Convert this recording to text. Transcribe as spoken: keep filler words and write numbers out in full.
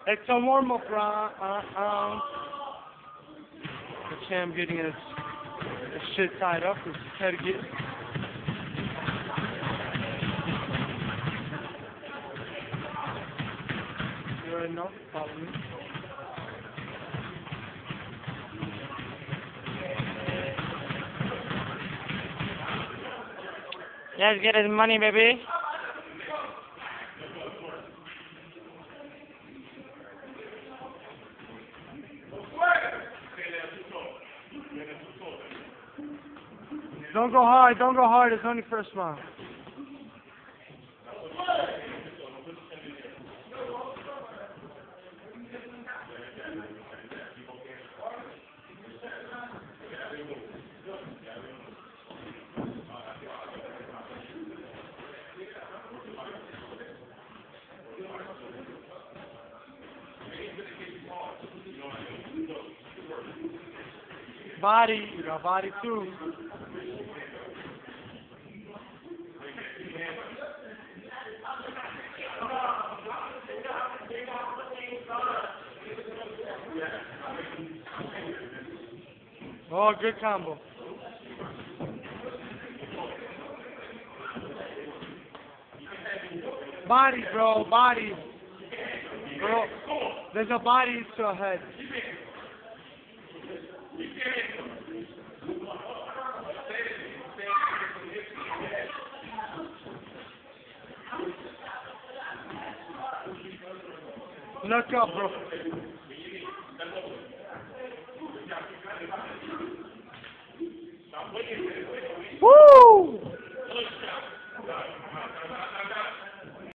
It's a warm-up round. Uh, um, the champ getting his, his shit tied up. His head get. You already know. Follow me. Let's get his money, baby. Don't go hard, don't go hard, it's only first round. Body, you got body too. Oh, good combo. Body, bro, body. Bro, there's a body to a head. Look up, bro. Woo!